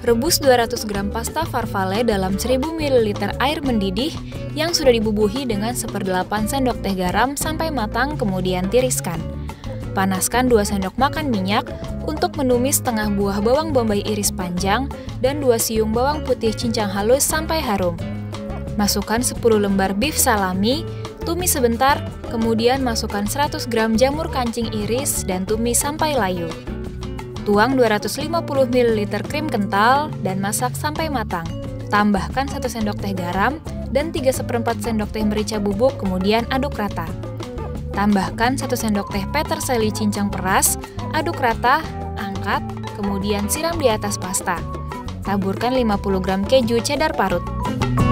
Rebus 200 gram pasta farfalle dalam 1000 ml air mendidih yang sudah dibubuhi dengan 1/8 sendok teh garam sampai matang, kemudian tiriskan. Panaskan 2 sendok makan minyak untuk menumis setengah buah bawang bombay iris panjang dan 2 siung bawang putih cincang halus sampai harum. Masukkan 10 lembar beef salami, tumis sebentar, kemudian masukkan 100 gram jamur kancing iris dan tumis sampai layu. Tuang 250 ml krim kental dan masak sampai matang. Tambahkan 1 sendok teh garam dan 3/4 sendok teh merica bubuk, kemudian aduk rata. Tambahkan 1 sendok teh peterseli cincang peras, aduk rata, angkat, kemudian siram di atas pasta. Taburkan 50 gram keju cheddar parut.